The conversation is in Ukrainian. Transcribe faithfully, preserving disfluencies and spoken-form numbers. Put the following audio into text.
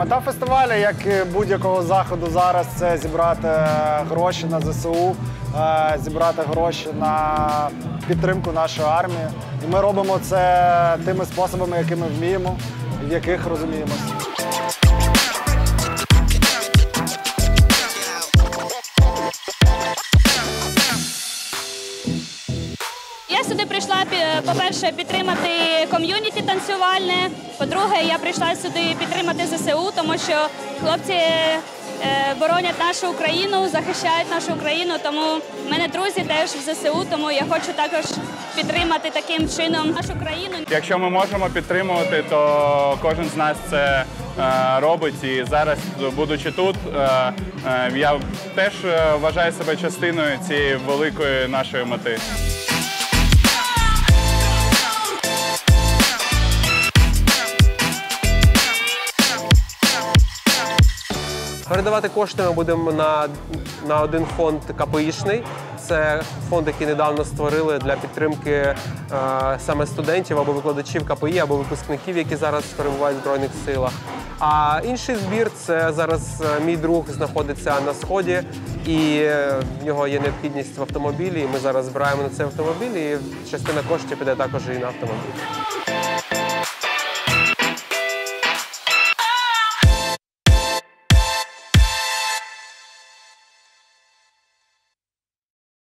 Мета фестивалю, як і будь-якого заходу зараз, це зібрати гроші на ЗСУ, зібрати гроші на підтримку нашої армії. І ми робимо це тими способами, якими вміємо, в яких розуміємося. Я сюди прийшла, по-перше, підтримати ком'юніті танцювальне. По-друге, я прийшла сюди підтримати ЗСУ, тому що хлопці боронять нашу Україну, захищають нашу Україну. Тому в мене друзі теж в ЗСУ, тому я хочу також підтримати таким чином нашу країну. Якщо ми можемо підтримувати, то кожен з нас це робить. І зараз, будучи тут, я теж вважаю себе частиною цієї великої нашої мети. Передавати кошти ми будемо на, на один фонд КПІшний. Це фонд, який недавно створили для підтримки е, саме студентів або викладачів КПІ, або випускників, які зараз перебувають в Збройних силах. А інший збір – це зараз мій друг знаходиться на Сході, і в нього є необхідність в автомобілі. І ми зараз збираємо на цей автомобіль, і частина коштів піде також і на автомобіль.